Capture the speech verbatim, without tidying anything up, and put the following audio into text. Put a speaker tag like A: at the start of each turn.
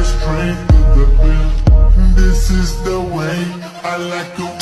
A: straight to the bill. This is the way I like to